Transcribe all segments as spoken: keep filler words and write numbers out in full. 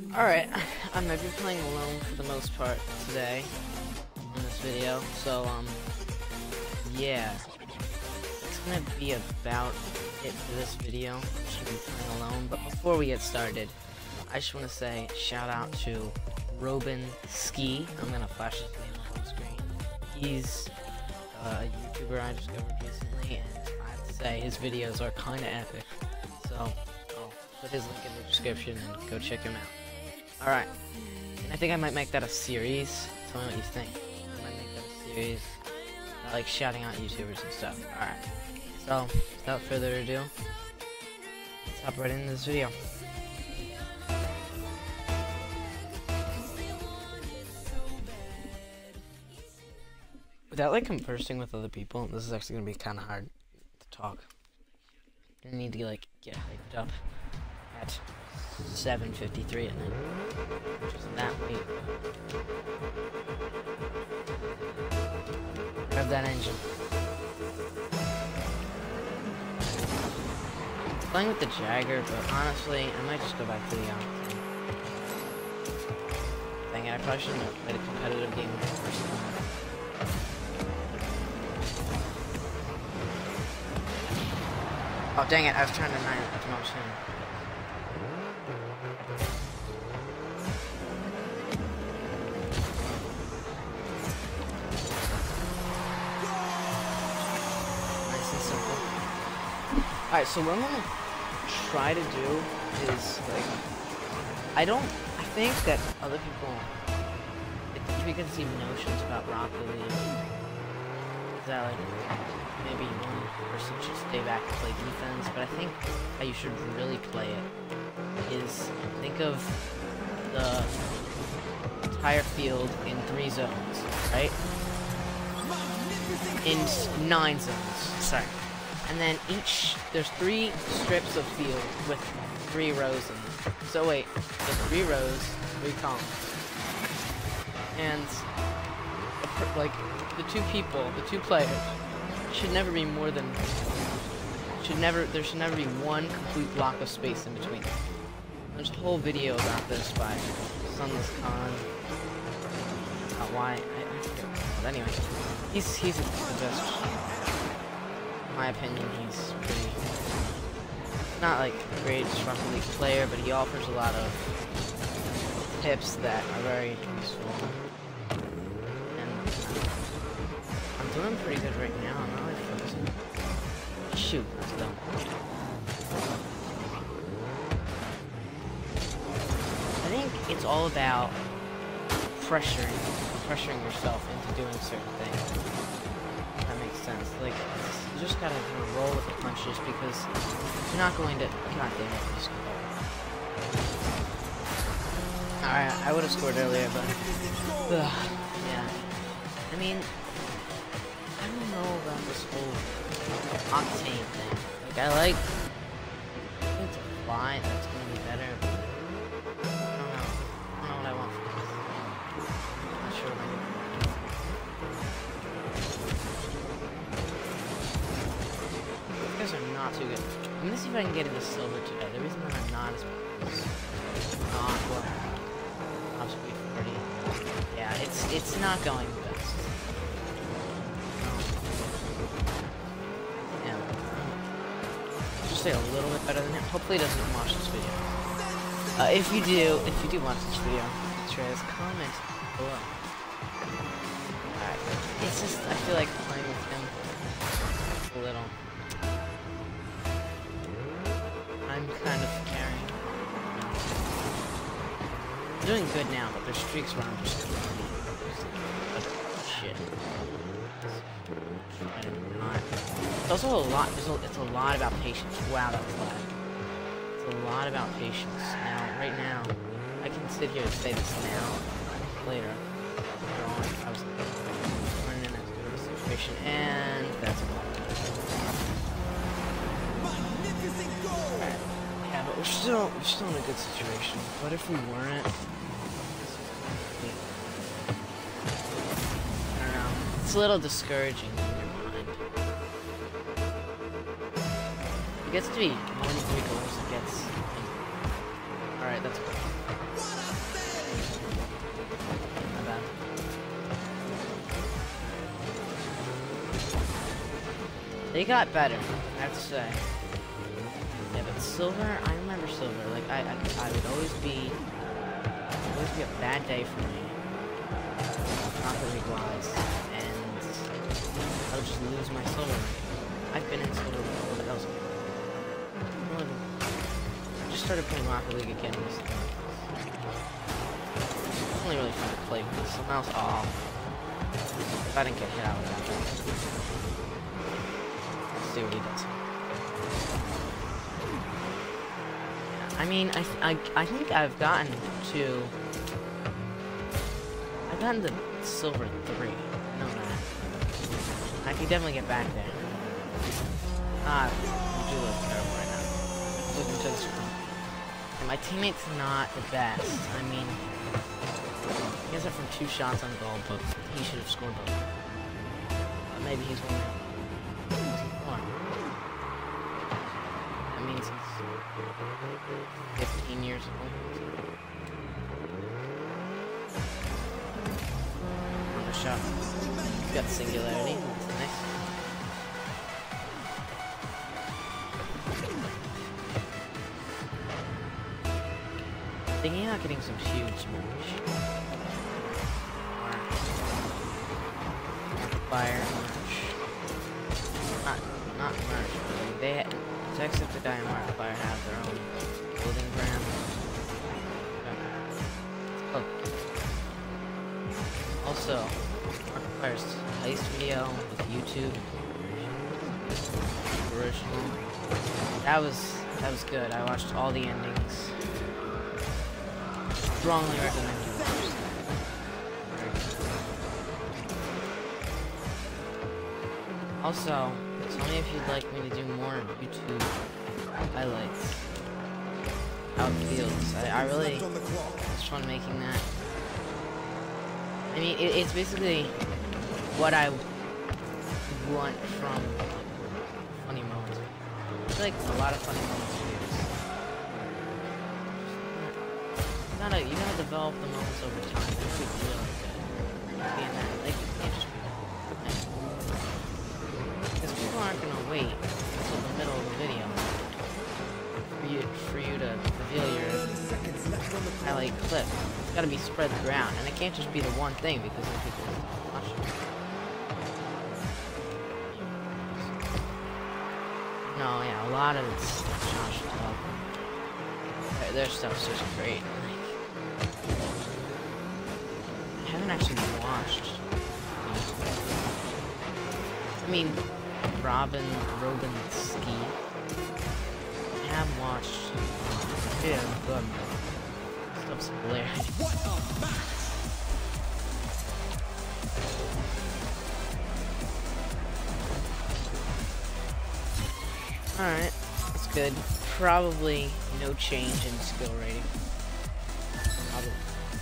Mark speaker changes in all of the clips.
Speaker 1: Alright, I'm gonna be playing alone for the most part today in this video, so um yeah, it's gonna be about it for this video. I'm just gonna be playing alone, but before we get started, I just want to say shout out to Robin Ski. I'm gonna flash his name up on screen. He's uh, a YouTuber I discovered recently, and I have to say his videos are kinda epic, so I'll put his link in the description and go check him out. Alright, and I think I might make that a series. Tell me what you think. I might make that a series. I like shouting out YouTubers and stuff. Alright, so without further ado, let's hop right into this video. Without like conversing with other people, this is actually gonna be kind of hard to talk. I need to like get hyped up at seven fifty-three at night, which isn't that late. Grab that engine. Playing with the Jagger, but honestly, I might just go back to the Octane. Dang it, I probably shouldn't have played a competitive game in the first time. Oh dang it, I was trying to nine it to most him. Alright, so what I'm gonna try to do is, like, I don't, I think that other people, like, the preconceived notions about Rocket League is that, like, maybe one person should stay back and play defense, but I think how you should really play it is think of the entire field in three zones, right? In nine zones, sorry. And then each, there's three strips of field with three rows in them. So wait, there's three rows, three columns. And, like, the two people, the two players, should never be more than, should never, there should never be one complete block of space in between. There's a whole video about this by Sunless Khan. Uh, why, I, I forget, but anyway, he's, he's the best. In my opinion, he's pretty, not like the greatest Rocket League player, but he offers a lot of tips that are very useful. And I'm doing pretty good right now. I'm not really focusing. Shoot, that's dumb. I think it's all about pressuring, pressuring yourself into doing certain things. If that makes sense. Like, you just gotta kind of roll with the punches because you're not going to. God damn it! Just Alright, I would have scored earlier, but ugh, yeah. I mean, I don't know about this whole Octane thing. Like, I like I think to fly. That's gonna be better. But I don't know. I don't know what I want from this. I'm not sure what I want. Are not too good. I'm gonna see if I can get into silver today. The reason that I'm not is because not well. Top speed forty. Yeah, it's it's not going the best. Yeah. Just say a little bit better than him. Hopefully he doesn't watch this video. Uh, if you do, if you do watch this video, try to comment below. Alright. It's just I feel like playing with him a little. I'm kind of carrying. I'm doing good now, but there's streaks where I'm just shit. It's also a lot. It's a, it's a lot about patience. Wow, that was loud. It's a lot about patience. Now, right now, I can sit here and say this now. Later, I was running in a situation, and that's about it. Yeah, but we're still we're still in a good situation. What if we weren't? I don't know. It's a little discouraging in your mind. It gets to be more than three goals. It gets. All right, that's good. They got better, I have to say. Yeah, but silver, I remember silver. Like I, I, I would always be, always be a bad day for me, Rocket League wise, and I would just lose my silver rank. I've been in silver before, but that was. I just started playing Rocket League again recently. It's only really fun to play with someone else. Oh, if I didn't get hit, I would have done. Let's see what he does. I mean, I, th I I think I've gotten to. I've gotten to silver three. I know that. I can definitely get back there. Ah, I do look terrible right now. Looking to the screen. And my teammate's not the best. I mean, he has it from two shots on goal, but he should have scored both. But maybe he's one. One. That means he's fifteen years old. Another shot. He's got singularity. That's nice. Thinking about getting some huge merch. Fire merch. Not, not merch, but like they, Jacksepticeye and Markiplier have their own clothing brand. Oh. Also, Markiplier's heist video with YouTube. Original. That was, that was good. I watched all the endings. Strongly recommend you watch that. Also, tell me if you'd like me to do more YouTube highlights. How it feels. I, I really was fun making that. I mean, it, it's basically what I want from funny moments. I feel like a lot of funny moments. You gotta, you gotta develop the moments over time. That's really good. Being that, like, you can't just be because people aren't gonna wait until the middle of the video for you, for you to reveal your highlight clip. It's gotta be spread throughout, and it can't just be the one thing because then people watch it. No, yeah, a lot of it's Josh stuff. Their, their stuff's just great. I haven't actually watched. I mean, Robin, Robin Ski. I have watched. Yeah, good. Stuff's hilarious. What a match! Alright, that's good. Probably no change in skill rating. Probably.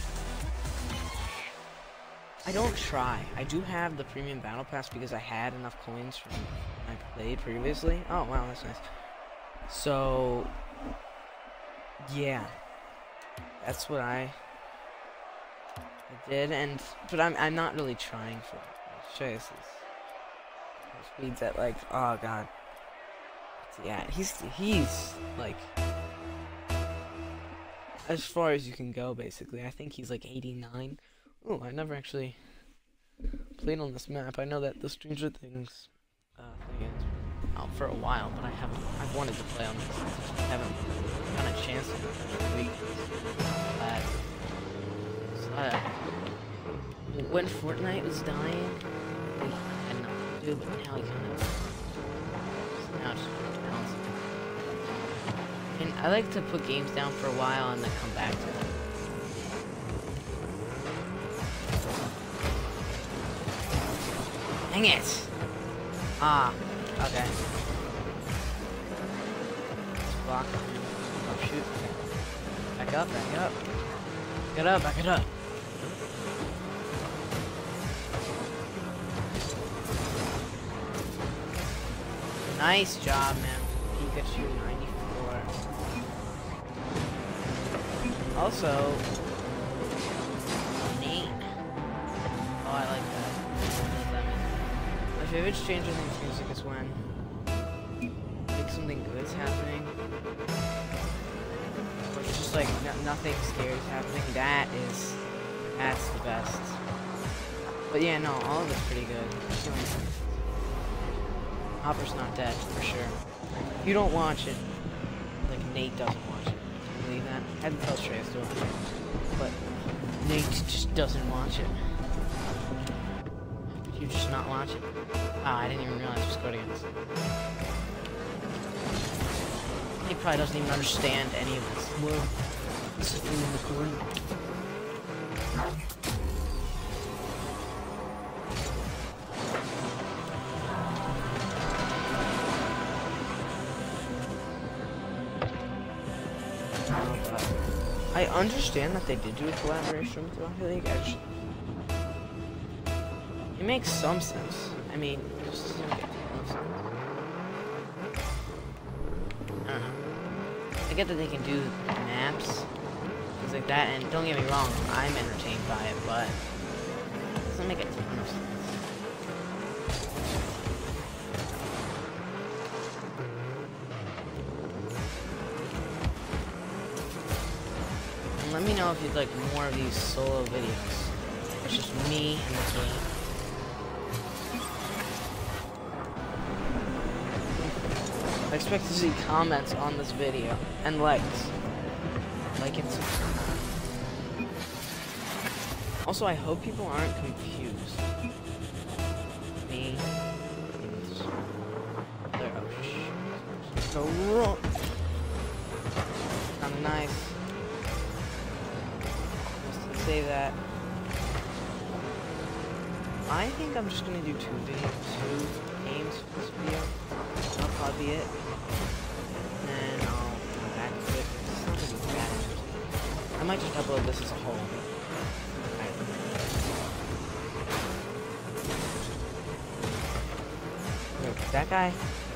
Speaker 1: I don't try. I do have the premium battle pass because I had enough coins from when I played previously. Oh wow, that's nice. So yeah, that's what I, I did, and but I'm I'm not really trying for it. I'll show you this. Speeds at like, oh god. Yeah, he's he's like as far as you can go basically. I think he's like eighty-nine. Oh, I never actually played on this map. I know that the Stranger Things uh, thing is out for a while, but I haven't. I've wanted to play on this. I haven't gotten a chance to this week. Uh, so, uh, when Fortnite was dying, I had nothing to do, but now he kind of. Now it's just balancing. And I like to put games down for a while and then come back to them. Dang it! Ah, okay. Let's block. Oh shoot. Back up, back up. Back it up, back it up. Nice job, man. Pikachu ninety-four. Also, neat. Oh, I like that. My favorite Stranger Things music is when something good's happening, or it's just like no nothing scary is happening, that is, that's the best. But yeah, no, all of it's pretty good. Hopper's not dead, for sure. If you don't watch it, like Nate doesn't watch it. Can you believe that? I had to tell Shreyas to watch it. But Nate just doesn't watch it. Did you just not watch it? Ah, I didn't even realize it was Codeons. He probably doesn't even understand any of this. Well, sitting in the corner. I understand that they did do a collaboration with Rocket League. I just, it makes some sense. I mean, it just doesn't make no sense. I don't know. I get that they can do maps, things like that, and don't get me wrong, I'm entertained by it, but it doesn't make a ton of sense. Let me know if you'd like more of these solo videos. It's just me and the game. I expect to see comments on this video and likes. Like and subscribe. Also, I hope people aren't confused. Me and their oh shit. So wrong. I'm nice. Say that. I think I'm just gonna do two videos, two games for this video. That'll probably be it. And then I'll come back to it. It's not gonna be bad. I might just upload this as a whole. Right. That guy.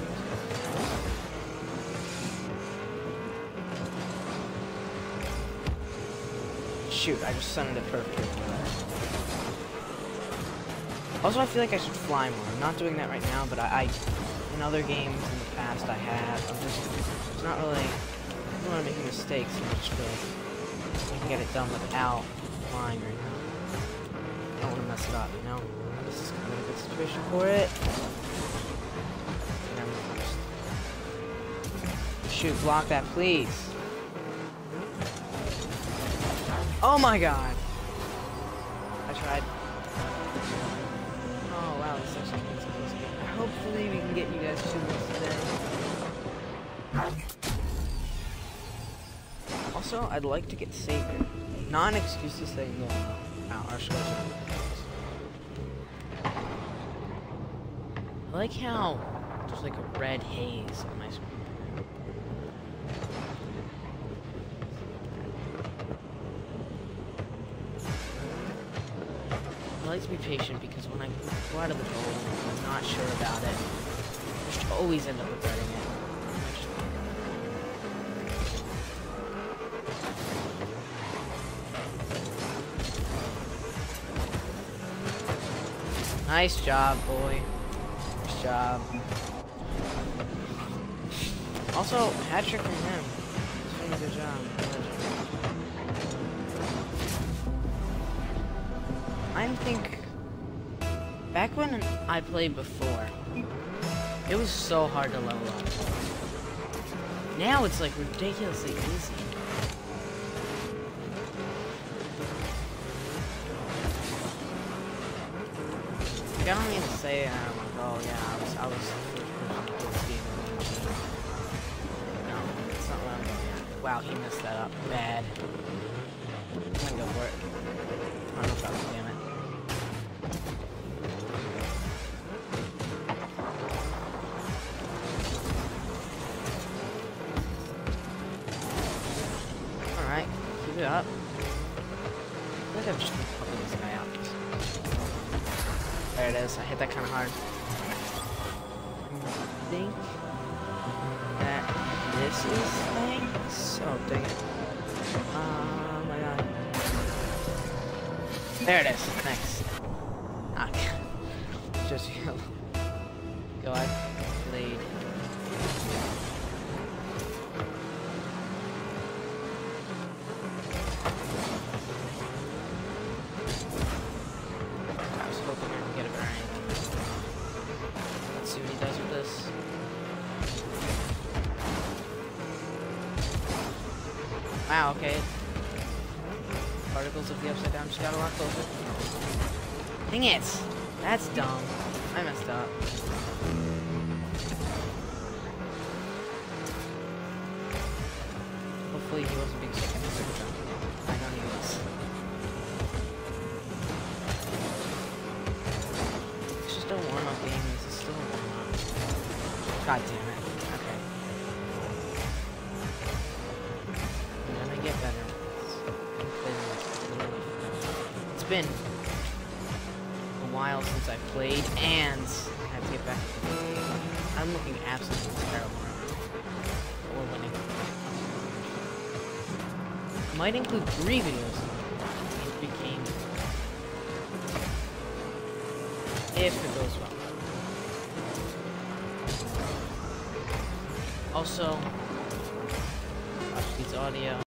Speaker 1: Shoot, I just summoned it perfectly. Also, I feel like I should fly more. I'm not doing that right now, but I, I in other games in the past, I have. I'm just, it's not really, I don't want to make mistakes, so I just feel like I can get it done without flying right now. I don't want to mess it up, you know? This is kind of a good situation for it. Shoot, block that, please. Oh my god! I tried. Oh wow, this actually is close. Hopefully we can get you guys two wins today. Also, I'd like to get Saber. Not an excuse to say no. Wow, our scores are I like how there's like a red haze on my screen. I like to be patient because when I go out of the goal, I'm not sure about it. I just always end up regretting it. Nice job, boy. Nice job. Also, hat trick from him. He's doing a good job. I think back when I played before, it was so hard to level up. Now it's like ridiculously easy. Like, I don't mean to say uh, like, oh yeah, I was I was no, it's not what I'm going at. Wow, he messed that up bad. I'm gonna go for it. I don't know if I was, damn it. Alright, keep it up. I feel like I've just been popping this guy out. There it is, I hit that kind of hard. I think that this is thing. So dang it. Oh my god. There it is. Thanks. Okay. Just go. Go ahead. Lead. Wow, okay. Particles of the upside down just got a lot closer. Dang it! That's dumb. I messed up. Hopefully he wasn't being so dumb. I know he was. It's just a warm-up game. This is still a warm-up. God damn it. Okay. I'm gonna get better. It's been a while since I played, and I had to get back to the game. I'm looking absolutely terrible right now. But we're winning. I might include three videos in three games. If it goes well. Also, watch these audio.